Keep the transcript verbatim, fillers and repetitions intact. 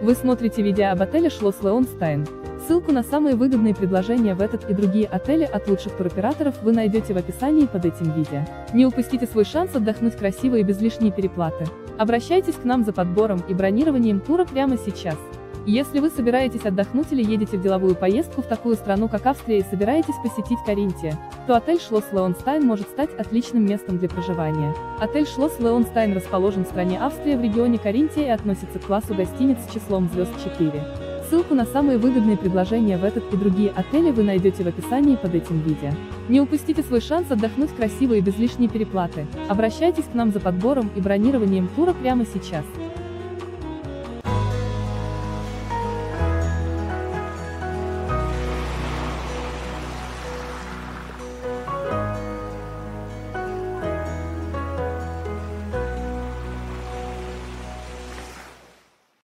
Вы смотрите видео об отеле Schloss Leonstein. Ссылку на самые выгодные предложения в этот и другие отели от лучших туроператоров вы найдете в описании под этим видео. Не упустите свой шанс отдохнуть красиво и без лишней переплаты. Обращайтесь к нам за подбором и бронированием тура прямо сейчас. Если вы собираетесь отдохнуть или едете в деловую поездку в такую страну, как Австрия, и собираетесь посетить Каринтия, то отель Schloss Leonstein может стать отличным местом для проживания. Отель Schloss Leonstein расположен в стране Австрия в регионе Каринтия и относится к классу гостиниц с числом звезд четыре. Ссылку на самые выгодные предложения в этот и другие отели вы найдете в описании под этим видео. Не упустите свой шанс отдохнуть красиво и без лишней переплаты. Обращайтесь к нам за подбором и бронированием тура прямо сейчас.